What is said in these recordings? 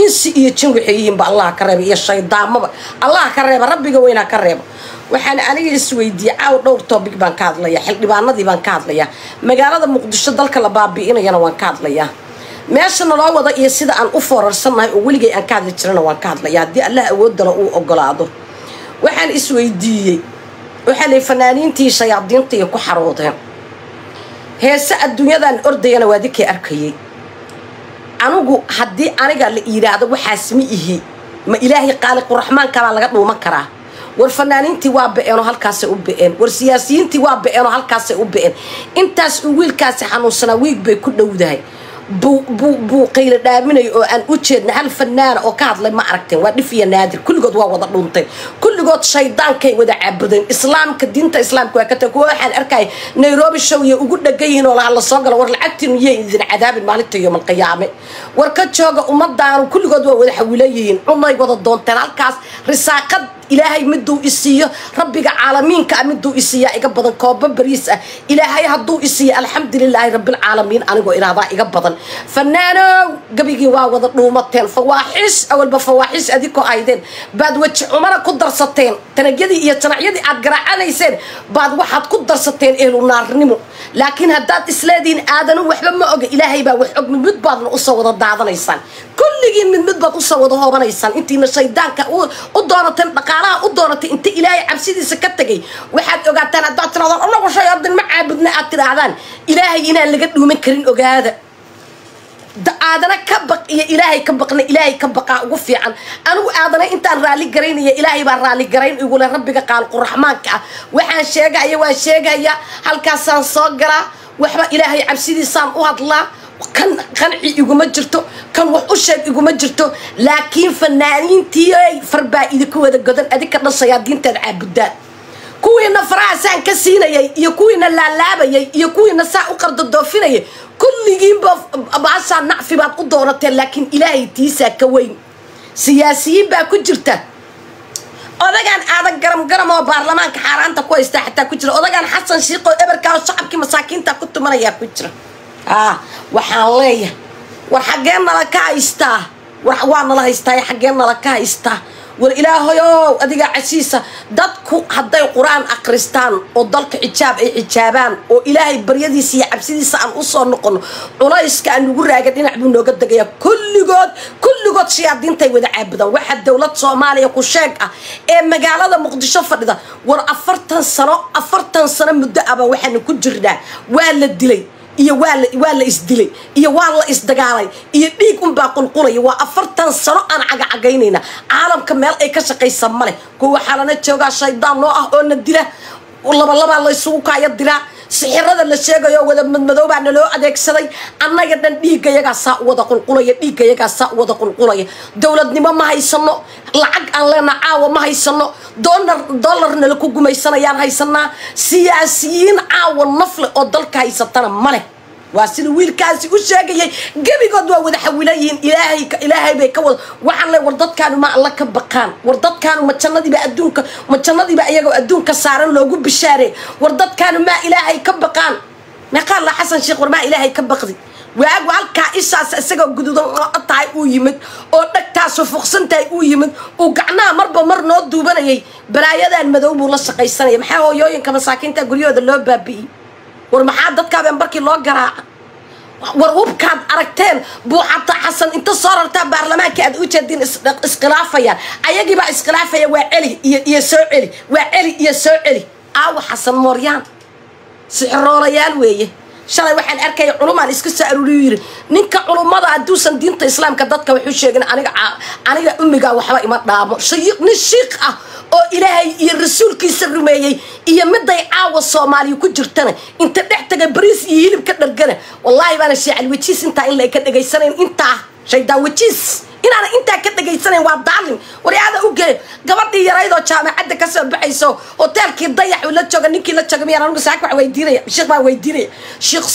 insi iyo jin waxayeen ba Allah ka reebay iyo shaydaamaba Allah ka reebay rabbiga weyna ka reebo waxaan aniga isweydiiyay caaw dhowr topic baan ka hadlayaa xildhibaanadii baan ka hadlayaa magaalada Muqdisho dalka la baabi'inayna waan ka hadlayaa meesha naloo wada iyo sida aan u foorarsanahay oo weligay aan ka hadli jirana waan ka hadlayaa hadii Allah awood dalo uu ogolaado waxaan isweydiiyay waxaan ay fanaaniintii shayaadiintii ku xaroodeen heesa adduunyadan ordayana waa dikay arkayay anigu haddii aniga la yiraahdo waxaas ma ihi ma ilaahi qaaliq raxmaan kala laga dhuuma karaa war fanaaniintii waa ba'een oo halkaas u ba'een war siyaasiyiintii waa ba'een oo halkaas u ba'een intaas wiilkaas xanuunsana wiig bay ku dhowdahay buu qayl dhaaminay oo aan u jeedna hal fanaan oo ka hadlay ma aragteen waa dhifiya naadir kulligood waa wada dhuntay kulligood shaydaankay wada caabudeen islaamka diinta islaamka waa ka tago waxaan arkay Nairobi show iyo ugu dhagayiin oo la soo galo war lacagtiin iyo idin cadaabin maalinta yawmal qiyaame war ka jooga ummadaan kulligood waa wada xawilayeen umay wada doonteen halkaas risaaqad ilaahay miduu isiyo rabbiga caalamiinka miduu isiya iga badan kooba bariis ah ilaahay haduu isiyo alxamdulillah rabbil caalamiin anigu ilaahay iga badan fanaano gabigi waa wada dhuumateen fawaaxis awalba fawaaxis adiko aydeen baad waji umara ku darsateen tanajyadii iyo tanacyadii aad garaacanayseen baad waxaad ku darsateen eelu naarnimo laakiin hadaad isleediin aadanu waxba ma oga ilaahay baa wax og mid baadna u soo wada daadanaysaan kulligiin mid baad u soo wada hoobanaysaan intiina shaydaanka u doonateen dhaqaalaha u dooratay inta ilaahay cabsidiisa ka tagay waxaad ogaataan hadaad tiraahdo anagu shayaadin ma caabudna aad tirahdaan ilaahay inaan laga dhuuman karin ogaada aadana ka baq iyo ilaahay ka baqna ilaahay ka baqa ugu fiican anigu aadana intaan raali garaynaya ilaahay baa raali garayn ugu la rabbiga qaaliq raxmaanka waxaan sheegaya halkaasaan soo galaa waxba ilaahay cabsidiisaan u hadlaa kan qanci iguma jirto kan wax u sheeg iguma jirto laakiin fanaaniintii farbaa'ido ku wada godan adika dhasaya diinteed caabudaan kuwiina faraasaan ka siinayay iyo kuwiina laalaabayay iyo kuwiina saa u qardo doofinayay kulligiin baasha nacfi baad u doonateen laakiin ilaahay tiisa ka weyn siyaasiyiin baa ku jirta odagan aadan garam oo baarlamaanka xaaraanta ku haysta xataa ku jira odagan xasan shiiqo eberka shacabkii masaakiinta ku tumanaya ku jira waxaan leeyahay war xageen nala ka haystaa war waa nala haystaa xageen nala ka haystaa war ilaahayo adiga casiisa dadku haday quraan akhristaan oo dalka xijaab ay xijaabaan oo ilaahay baryadiisa iyo cabsidiisa aan u soo noqono culayska aan ugu raaga dhinac buu nooga dagaya kulligood shayaadiintay wada caabudaan waxa dawlad Soomaaliya ku sheeg ah ee magaalada Muqdisho fadhida war 40 sano muddo aba waxaan ku jirnaa waa la dilay iyo waa la isdilay iyo waa la isdagaalay iyo dhiig baa qulqulay waa 40 sano aan cagacageynayna caalamka meel ay ka shaqeysan male kuwa xalana jooga shaydaan noo ah oo na dila laba la isugu kaaya dira sixirada la sheegayo wada madmadow baa loo adeegsaday annaga dhan dhiigayaga saa wada qulqulaya dawladnimo ma haysano lacag aan leena caawa ma haysano dollarna la ku gumaysanayaan haysanaa siyaasiyiin caawa nafle oo dalka haysatana male waa sida wiilkaasi u sheegayay gabigood waa wada xawilayeen ilaahay bay ka wada waxaan leeyahay war dadkaanu ma alla ka baqaan war dadkaanu ma jannadiiba ayaga adduunka saaran loogu bishaaray war dadkaanu ma ilaahay ka baqaan ma qala xasan sheekh war ma ilaahay ka baqdi waagu halka isaas isaga gududan tahay uu yimid oo dhagtaas fuqsantahay uu yimid oo gacnaha marba mar noo duubanayay balaayadan madow buu la shaqaysanay maxaa hooyooyinka masaakiinta guryooda loo baabi'iyay war maxaa dadka baan barkii loo garaaca war hubkaad aragteen buu xasan inta soo rartaa baarlamaanka aad u jeedin iskhilaafayaan ayagii baa iskhilaafaya waa celi iyo soo celi waa celi iyo soo celi xasan mooryaan sixroolayaal weeye shalay waxaan arkay culumaan iska soo aruuriyo yiri ninka culumada aduusan diinta islaamka dadka wuxuu sheegay aniga ummiga waxba ima dhaamo shiiq ah oo ilaahay iyo rasuulkiisa rumeeyay iyo miday caawa Soomaaliya ku jirtana inta dhaxtaga bariis iyo hilib ka dhargana wallahi bana sheecal wajiis inta in la ka dhageysaneen inta shaydaan wajiis inaana inta ka dhageysaneen waa daalin wariyaada u geey gabadhii yaraydoo jaamacadda ka soo baxayso hotelkii dayax la jooga ninkii la jooga miyaan anigu saak wax weydiinaya sheekh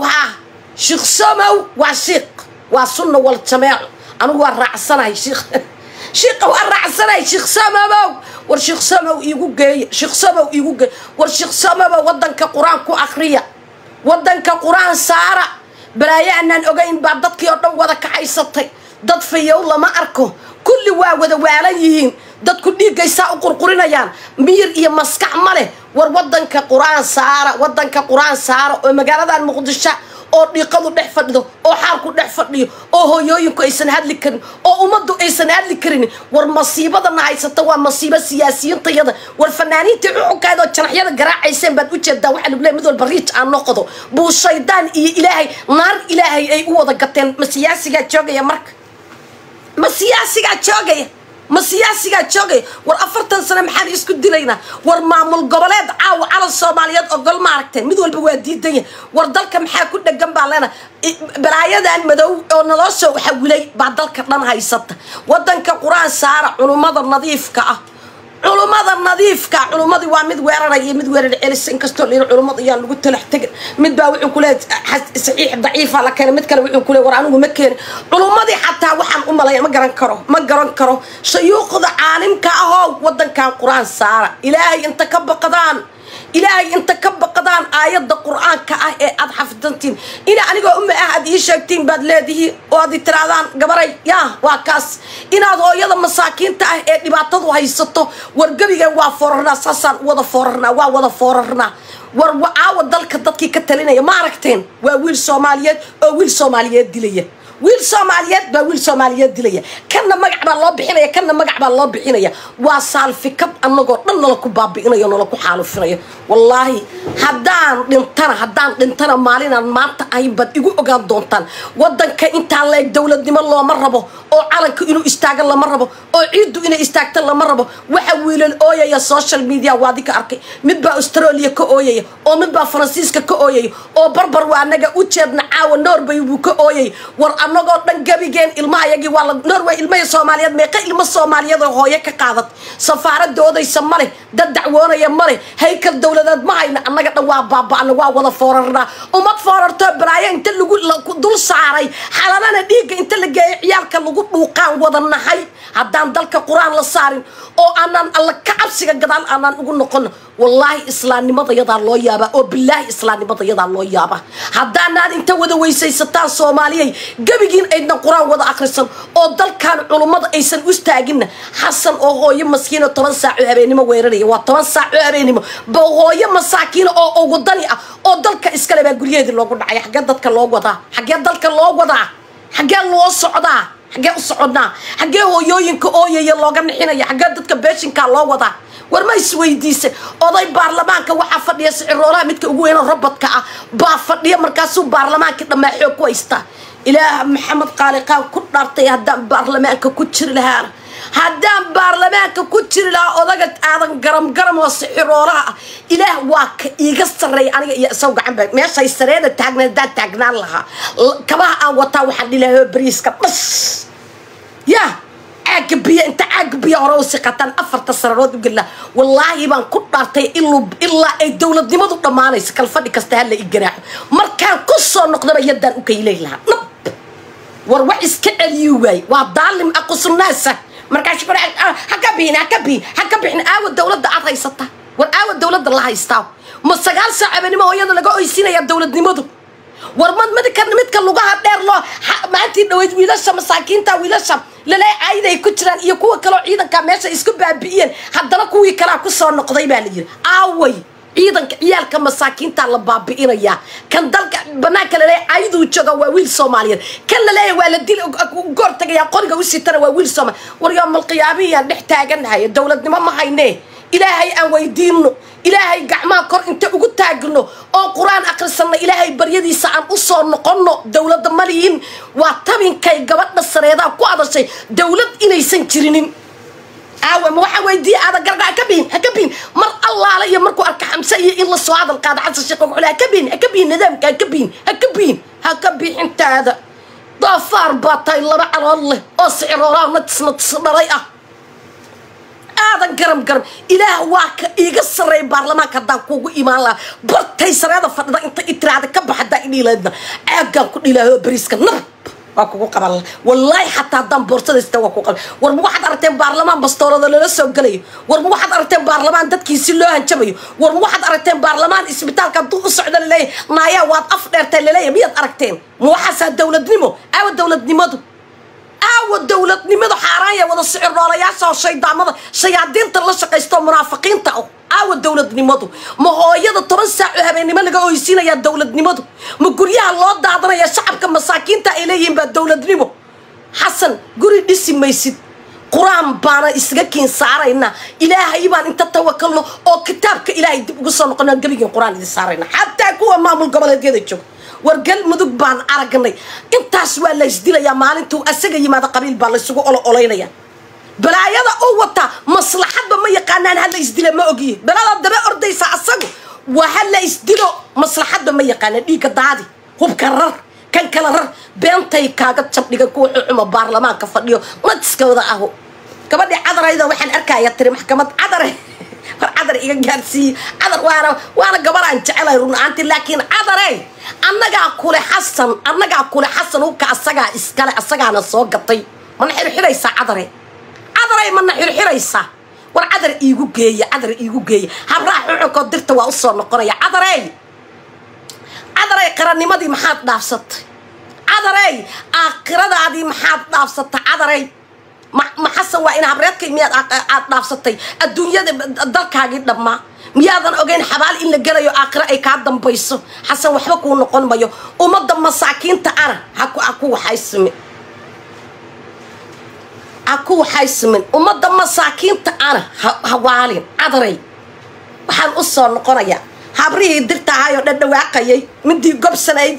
Somow waa sheekh waa sunna wal jamaac anigu waa raacsanahay sheekh waa raacsanahay sheekh Somow war sheekh Somow igu geey war sheekh Somow wadanka quraan ku akhriya wadanka quraan saara balaayaan ogayn baa dadkii oo dhan wada kacaysatay dad fayow lama arko kulli waa wada waalan yihiin dadku dhiigaysaa u qurqurinayaan miyir iyo maskax ma leh war wadanka quraan saara oo magaaladan muqdisho oo dhiiqadu dhex fadhido oo xaalku dhex fadhiyo oo hooyooyinku aysan hadli karin oo ummaddu aysan hadli karin war masiibadana haysata waa masiibo siyaasiyiintayada war fanaaniinta xukunkaada janaxyada garaacayseen baad u jeedaa waxa lagu leeyahay mid walba riij aan noqdo buu shaydaan iyo ilaahay naar ilaahay ay u wada gateen ma siyaasigaa joogaya marka ma siyaasigaa joogaya war 40 sano maxaan isku dilaynaa war maamul goboleed caaw cala Soomaaliyeed oo gol ma aragteen mid walba waa diidan war dalka maxaa ku dhagan baa leena balaayadan madow oo nolosha waxa wilay baa dalka dhan haysata wadanka quraan saara culumada nadiifka ah culumadii waa mid weeraraya mid weerar celis in kasto leeyahay culumada ayaan lagu talax tag mid baa wuxuu ku leeyahay saxiix daciif la keenay mid kale wuxuu ku leeyahay war anigu ma keen culumadii xataa waxaan u maleeyaa ma garan karo shayuuqda caalimka ah wadanka quraan saara ilaahay inta ka baqadaan aayada quraanka ah ee aad xafdantiin ina anigoo umma ahad ii sheegtiin baad leedihi oo aad tiraadaan gabaray yaa waa kaas inaad hooyada masaakiinta ah ee dhibaatadu haysato wargabiga waa foorarnaa saasaan wada foorarnaa war waawa dalka dadkii ka talinaya ma aragteen waa wiil Soomaaliyeed oo wiil Soomaaliyeed dilaya wiil Soomaaliyeed dilaya kana magac baa loo bixinaya waa saalfikad anagoo dhan nala ku baabi'inayo nala ku xaalufinayo wallahi haddaan dhintana maalinaan maanta ahayn baad igu ogaan doontaan wadanka intaa leeg dowladnimo looma rabo oo calanka inuu istaagan lama rabo oo ciidu inay istaagto lama rabo waxa wiilal ooyaya social media waadi ka arkay mid baa Australia ka ooyaya oo mid baa Faransiiska ka ooyaya oo barbar waa anaga u jeedna caawa Norway buu ka ooyay war anagoo dhan gabigeen ilmahayagii waa la Norway ilmaha Soomaaliyeed meeqa ilmo Soomaaliyeed oo hooyo ka qaadat safaaraddoodaysa male dad dacwoonaya male haykal dawladeed ma hayna annaga dhan waa baaba'na waa wada foorarnaa umad foorarto baraayo inta lagu dul saaray xalalana dhiiga inta la geeyo ciyaalka lagu dhuuqaan wada nahay haddaan dalka quraan la saarin oo aanan alla ka cabsiga gadaal aanan ugu noqon wallahi islaamnimada yadaa loo yaaba oo billahi islaamnimada yadaa loo yaaba haddaan inta wada weysaysataan Soomaaliyay gabigiin aydan quraan wada akhrisan oo dalkan culumada aysan u istaagin xasan oo hooyo maskiin oo 10 saac habeenimo weeraraya waa 10 saac habeenimo hooyo masaakiin oo ugu dani ah oo dalka iska leh gurigeedii loogu dhacay xagga dadka loo wadaa xagga dalka loo wadaa xagga loo socdaa xagga u socodnaa xagga hooyooyinka ooyaya looga nixinaya xagga dadka beeshinka loo wadaa war ma isweydiisay oday baarlamaanka waxa fadhiya siciroolaha midka ugu weyn robadka ah baa fadhiya markaasuu baarlamaanka dhamaaxo ku haysta ilaah maxamed qaaliqaan ku dhaartay haddaan baarlamaanka ku jiri lahaa odaga aadan garam oo siciroolaha ilaah waa ka iiga sareey aniga iyo isaw gacan baa meeshay sareeda taagnaan lahaa kabaha aan wataa waxaan dhilaahay bariiska bas yaa عقبية أنت عقبية وروسي قتان أفرت السرارات وقلنا والله بان كنت نارتي إلا الدولة دي ما ضد معنا يسكال فدي كستهل الجراح مركان قصة نقدر يدان وكيلي لها نب وروح إسكال اليوي وضالم أقص الناس مركان شكرا حكبين أو الدولة ده عطا يسطا والأو الدولة ده الله يستاو مستقال ساعة بني ما هو يدو لقاو يسينا يا الدولة دي مدو ورماد مدك اللغة دير له ما أنت نويت ويلاشا مساكين تا ويلاشا لا عيدا يكتران يكون كلو عيدا كماشا يسكب بابيين حدنا كوي كلا كسر نقضي بالي أوي عيدا عيال كمساكين تا لبابيين يا كان دلك بناك لا عيدو تشجع وويل سوماليين كان لا والدي قرطة يا قرقة وسيتنا وويل سومال واليوم القيامية نحتاجنها الدولة دي ما هينه إلهي أن ويدينه إلهي قعما كور انت ugu taagno oo quraan aqrisana ilaahay baryadiisa aan u soo noqono dawladda maliin waa tabinkay gabadha sareeda ku adashay dawlad inaysan jirinin aawa ma waxa weydii aad gargaa ka biin mar Allah la iyo markuu arka xamsa iyo in la soo hadal qaad xasan sheekh wuxuu ka biin nidaamka ka biin intaada daafar baatay laba calool oo sicirooraa nadsnadsaday ah هذا قرم إله واك يقصر البرلمان كذا كوجو إيمان لا برتي سرادة فضا أنت إتراد كبح حتى إني لنا أجا كل إله بريسك نب واكو قبل والله حتى دم بورصة استوى قبل ورمواحد أرتين برلمان بستورة ولا لسه قليه ورمواحد أرتين برلمان دت كيسلوه هنشبيه ورمواحد أرتين برلمان اسمتال كدو الصعدة ليه نايا واد أفضل تلليه 100 أرتين موحد الدولة دنيمو أو الدولة دنيمو أو والدولة نمدو حارايا ودا سعر رولياسا وشيطانة شياطين تلاشا قيستو منافقين تاو والدولة نمدو ما هو يدا طبان ساعو هبيني مالغا اويسينا يا الدولة نمدو مقوليها الله دادنا يا شعب كمساكين تا إليهم بالدولة نمو حسن قولي ديسي ميسيد قرآن بانا إسغاكين سارينا إلهي بان انت توكلنا أو كتابك إلهي قصة نقلنا قبيقين قرآن دي سارينا حتى كوا مامل قبل هديد يجوك ورقل مدوك بان عرقني انتاس ولا يسديلا يا مالنتو أسيقا يمادا قبيل بان لسوكو أولينا يا بلا يادا أوتا مصلحات بما يقانان هلا يسديلا ما أقيه بلا دبا أرديسا أساقو وهلا يسديلو مصلحات بما يقانان إيكا دادي هو بكرر كان كلر بنتي كاغا تشبديغا كو خما بارلمانka fadhiyo madskooda aho gabadhi cadarayda waxaan arkaya tiri maxkamad cadar iga gaarsi cadar waana gabar aan jecelay runaanti laakiin cadaray annaga kule xasan uu ka asaga iskale asagana soo gatay man xirxiraysa cadaray man xirxiraysa war cadar iigu geeya habraax wuxuu ko dirta waa u soo noqonaya cadaray qarannimadii maxaad dhaafsatay cadaray aakhiradaadii maxaad dhaafsatay cadaray ma xasan waa in habreedkay miyaad aad dhaafsatay adduunyada dalkaagii dhammaa miyaadan ogeyn xabaal in la galayo aakhira ay kaa dambayso xasan waxba kuu noqon mayo ummadda masaakiinta ana haku waxaysimin ummadda masaakiinta ana hawaalin cadaray waxaan u soo noqonayaa habrihii dirtaahayo dhadhawaaqayay midii gobsanayd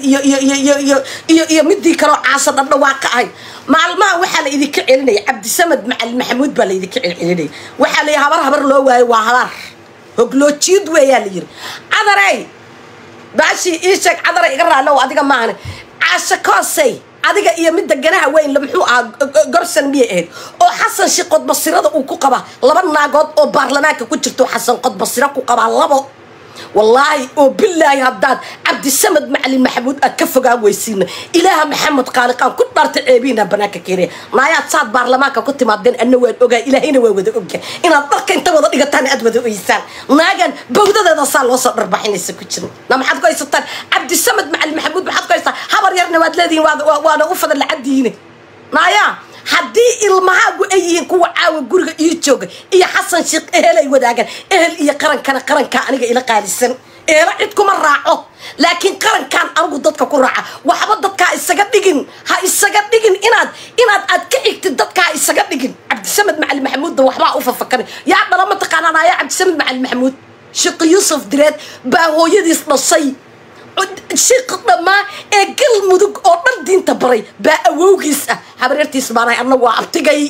iyo midii kale caasa dhadhawaaqay maalmaha waxa la idinka celinay Cabdisamad Macalin Maxamuud baa la idinka celinay waxa la habar loo waayo waa habar hogloojid weeyaa la yiri cadaray baashi iisheeg cadaray iga raano adiga maahane caasha koosay adiga iyo midda ganaha weyn la muxuu gorsan biyeed oo xasan shi qod basirada uu ku qaba laba naagood oo baarlamaanka ku jirto xasan qod basira ku qaba labo والله وبالله هداد Cabdisamad Macalin Maxamuud akafga weysiina ilaaha maxamed qaaliqan ku dharta ceebina banaanka keenay naayaad saad baarlamaanka ku timaadeen anna waan ogaa ilaahina waa wada ogaa inaad dharka inta wada dhigataan aad wada oysaan naagan bawdadeeda saa loo soo dharbaxinaysa ku jirin na maxaad ku haysataan Cabdisamad Macalin Maxamuud maxaad ku haysataan habar yarna waad leediin waana u fadal lacadiina naaya haddii ilmahaagu ay yihiin kuwa caawa guriga iyo jooga iyo xasan sheekh ehelay wadaagan ehel iyo qaranka aniga ila qaalisan eela cid kuma raaco laakiin qarankan anigu dadka ku raaca waxba dadka isaga dhigin inaad aad ka xigtid dadka isaga dhigin Cabdisamad Macalin Maxamuud waxba u fafakarin yaa dhalama taqaanana yaa Cabdisamad Macalin Maxamuud Sheekh Yuusuf Direed baa hooyadiis dhashay sheekh dhama ee galmudug oo dhan diinta baray baa awowgiis habareertiis baanay annagu waa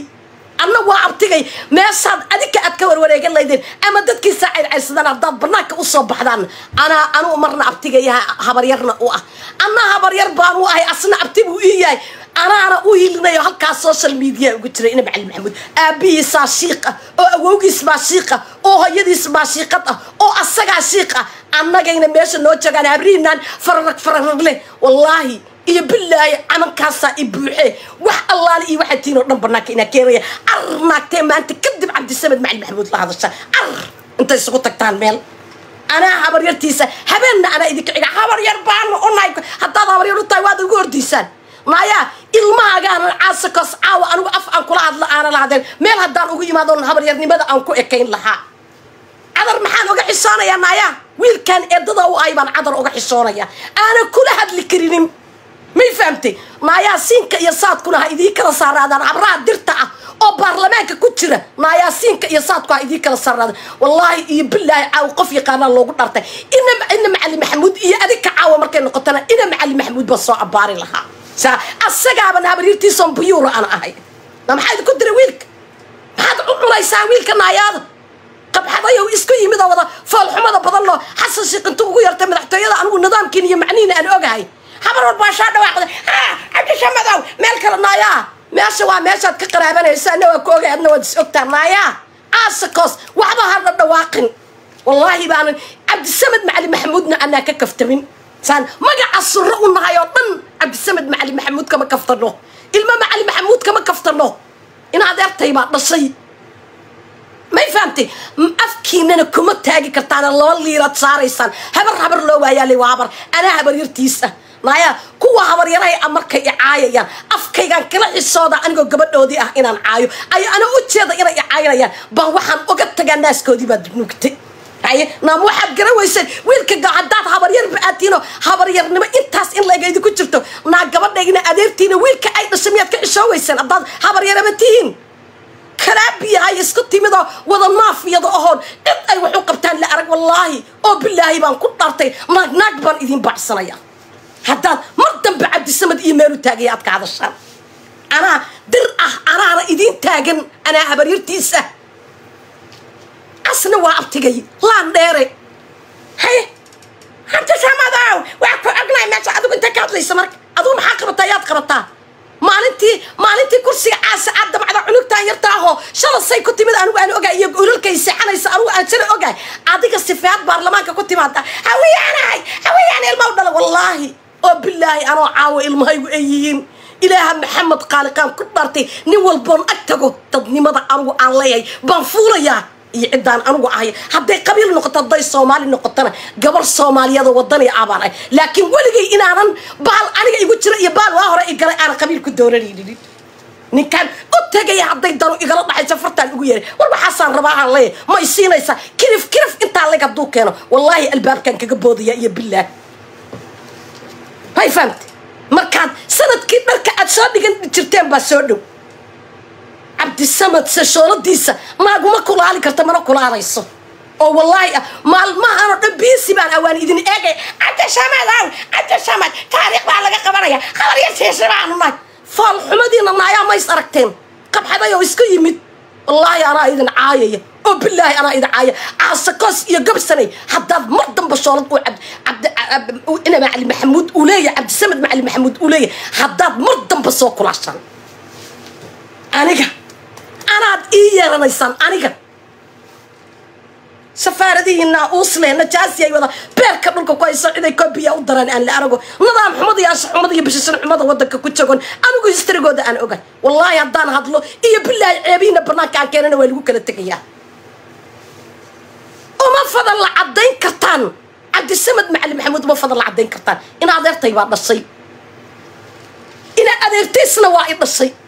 abtigay meeshaad adika aad ka warwareegan laydeen ama dadkii saacid aysadaan haddaad banaanka u soo baxdaan anuu marna abtigaya habaryarna u habaryar baan u ahay asna abti buu ii yahay anaana u hilinayo halkaas social media ugu jiray ina Macalin Maxamuud aabihiisaa shiiqa oo awowgiis baa shiiqa oo hooyadiis baa shiiqad oo asagaa shiiqa annagayna meesha noo joogaan habriinaan fararag leh wallaahi iyo billaahi camalkaasa ibuuxe wax allaale iyo waxa tiino dhan banaanka ina keenaya arnaagtee maanta kadib Cabdisamad Macalin Maxamuud la hadasha intay isugu tagtaan meel ana habaryartiisa habeenna ana idinka xiga habaryar baan u nahay haddaad habaryar u tahay waad ugu hordiisaan maya ilmahaagaan caasakos caawa anigu af aan kula hadla aana lahaadeen meel haddaan ugu yimaado habaryarnimada aan ku ekayn lahaa cadar maxaan uga xisoonayaa maya wiilkan eedada u ay baan cadar uga xisoonayaa aana kula hadli karinin may fahamtay maya siinka iyo saadkuna ha idii kala saaraadaan habraha dirta oo baarlamaanka ku jira maya siinka iyo saadku ha idii kala saaraadaan wallahi iyo billaahi caaw qof yaqaana loogu dhartay ina Macalin Maxamuud iyo adika caawa markay noqotana ina Macalin Maxamuud ba soo abaari lahaa asagaaban habaryartiisan buyuura aan ahay maxaad ku diray wiilka maxaad u cunaysaa wiilka naayaada qabxadayo isku yimid wada falxumada badan loo xasan sheekh intuu ugu yartay madaxtooyada anigu nidaamkiin iyo macniina aan ogahay habar walba shaa dhawaaqday Cabdisamadow meel kale naayaa meesha waa meeshaad ka qaraabanaysaa anna waa ku ogahay adna waad is ogtaa naayaa aasakos waxba ha dhawaaqin wallahi baan Cabdisamad Macalin Maxamuudna anaa ka kaftamin سان مجا عصره ونهاية من Cabdisamad Macalin Maxamuud كما كفترناه إلما Macalin Maxamuud كما كفترناه إن هذا ارتيبات نصي ما يفهمتي أفكينا كم تاجي كرتان الله اللي رتصاريسان هبر لو ويالي وعبر أنا هبر يرتيسه naya kuwa habaryarahay amarkay caayayaan afkaygan kala xisooda anigoo gabadhoodii ah inaan caayo ay ana u jeeda inay caayayaan baan waxaan uga tagaa naaskoodii baad nugtay ay naam waxaad garawaysay wiilka gacadaad habaryar baatino habaryarnimo intaas in la eegaydi ku jirto na gabadhayna adeertiina wiilka ay dhashamiyad ka xishooysan abad habaryaraba tihiin karabiya ay isku timido wada maafiyada ahoon cid ay wuxuu qabtaan la arag wallahi oo billahi baan ku dhartay naag baan idin baxsanaya haddaan mar dambe cabdisamad iyo meelu taagay aad ka hadashaan anaa dir ah anaana idin taagan anaa habaryartiisa asna waa abtigay laan dheere hay hanta samadaw waa ku agnay meesha adigu inta ka hadlaysa marka adigu maxaa qabataa yaad qabataa maalintii kursiga caasacad dabacda cunugtaan yartaaho shalasay ku timid anigu aan ogaay iyo ululkay saxanaysa anigu aan jira ogaay adiga sifaad baarlamaanka ku timaada hawiyaan ilmaw dhala wallaahi oo billaahi anoo caawo ilmahaygu ay yihiin ilaaha maxamed qaaliqaan ku dhartay nin walboon ag tago dadnimada anigu aan leeyahay baan fuulayaa iyo ciddaan anigu ahay hadday qabiil noqoto hadday soomaali noqotona gabar soomaaliyada wadani abaan ay laakiin weligay inaanan baal aniga igu jira iyo baal waa hore igalay aan qabiil ku dooranaynin ninkan u tagaya hadday dano igala dhaxaysa fartaan ugu yeeray war waxaasaan rabaa aan leeyahay ma isiinaysa kirif intaa laga duu keeno wallaahi albaabkan kaga boodaya iyo billaah hay fahamtay markaad sanadkii dharka aad soo dhigan jirteen baa soo dhow cabdisamad sashooladiisa maaguma kulaali karta mana kulaalayso oo wallaahi maalmahan dhan biisi baan awaan idin eegay cabdisamad taariikh baa laga qabanaya habaryartiisa baanu nahay faal xumadiina naayaa mays aragteen qabxaday oo isku yimid wallaahi anaa idin caayaya oo billaahi anaa idin caaya caasakos iyo gabsanay haddaad mar damba shoolad uu ina macalin maxamuud uu leeyahay cabdisamad macalin maxamuud uu leeyahay haddaad mar damba soo kulaashaan aniga anaad ii yeeranaysaan aniga safaaradihiina uusle najaasi ay wada beerka dhulka ku hayso ciday koobiya u daraan aan la arago nidaam xumada iyo anshax xumada iyo bishisan xumada wadanka ku jagon anigu historigooda aan ogahay wallaahi haddaan hadlo iyo billaahi ceebiina banaanka aan keenana waa lagu kala tegayaa uma fadal la caddayn kartaan cabdisamad macalin maxamuud uma fadal la caddayn kartaan in adeertay baa dhashay ina adeertaysna waa i dhashay